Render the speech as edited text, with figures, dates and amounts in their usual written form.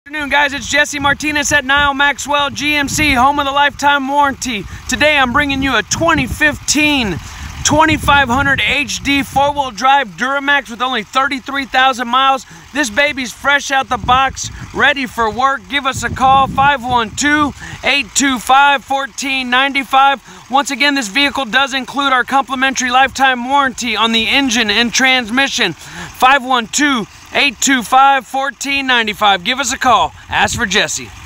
Good afternoon, guys. It's Jesse Martinez at Niall Maxwell GMC, home of the lifetime warranty. Today I'm bringing you a 2015 2500 HD four-wheel drive Duramax with only 33,000 miles. This baby's fresh out the box, ready for work. Give us a call, 512-825-1495. Once again, this vehicle does include our complimentary lifetime warranty on the engine and transmission. 512-825-1495. Give us a call. Ask for Jesse.